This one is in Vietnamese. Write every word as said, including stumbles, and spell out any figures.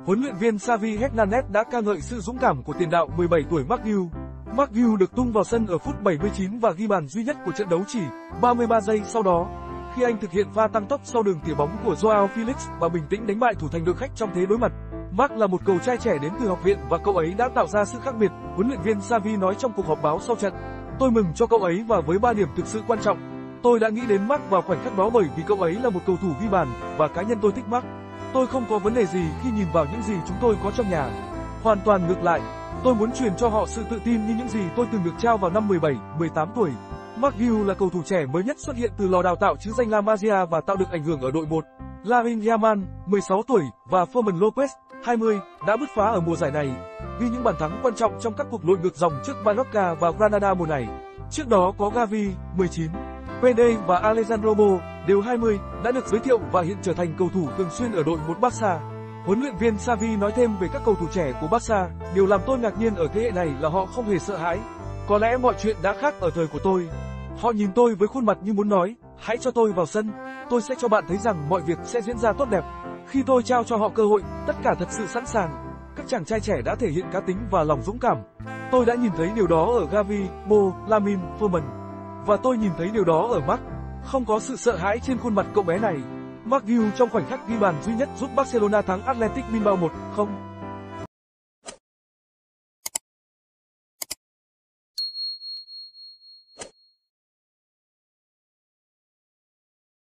Huấn luyện viên Xavi Hernandez đã ca ngợi sự dũng cảm của tiền đạo mười bảy tuổi Marc Guiu. Marc Guiu được tung vào sân ở phút bảy mươi chín và ghi bàn duy nhất của trận đấu chỉ ba mươi ba giây sau đó, khi anh thực hiện pha tăng tốc sau đường tỉa bóng của Joao Felix và bình tĩnh đánh bại thủ thành đội khách trong thế đối mặt. Marc là một cầu trai trẻ đến từ học viện và cậu ấy đã tạo ra sự khác biệt, huấn luyện viên Xavi nói trong cuộc họp báo sau trận. Tôi mừng cho cậu ấy và với ba điểm thực sự quan trọng. Tôi đã nghĩ đến Marc vào khoảnh khắc đó bởi vì cậu ấy là một cầu thủ ghi bàn và cá nhân tôi thích Marc. Tôi không có vấn đề gì khi nhìn vào những gì chúng tôi có trong nhà. Hoàn toàn ngược lại, tôi muốn truyền cho họ sự tự tin như những gì tôi từng được trao vào năm mười bảy, mười tám tuổi. Marc Guiu là cầu thủ trẻ mới nhất xuất hiện từ lò đào tạo chứ danh La Masia và tạo được ảnh hưởng ở đội một. Lamine Yamal, mười sáu tuổi, và Fermin Lopez, hai mươi, đã bứt phá ở mùa giải này, ghi những bàn thắng quan trọng trong các cuộc lội ngược dòng trước Mallorca và Granada mùa này. Trước đó có Gavi, mười chín, Pedri và Alejandro Mo, đều hai mươi, đã được giới thiệu và hiện trở thành cầu thủ thường xuyên ở đội một Barca. Huấn luyện viên Xavi nói thêm về các cầu thủ trẻ của Barca, điều làm tôi ngạc nhiên ở thế hệ này là họ không hề sợ hãi. Có lẽ mọi chuyện đã khác ở thời của tôi. Họ nhìn tôi với khuôn mặt như muốn nói, hãy cho tôi vào sân, tôi sẽ cho bạn thấy rằng mọi việc sẽ diễn ra tốt đẹp. Khi tôi trao cho họ cơ hội, tất cả thật sự sẵn sàng. Các chàng trai trẻ đã thể hiện cá tính và lòng dũng cảm. Tôi đã nhìn thấy điều đó ở Gavi, Mo, Lamine, Fermin. Và tôi nhìn thấy điều đó ở Marc. Không có sự sợ hãi trên khuôn mặt cậu bé này. Marc Guiu trong khoảnh khắc ghi bàn duy nhất giúp Barcelona thắng Athletic Bilbao một không.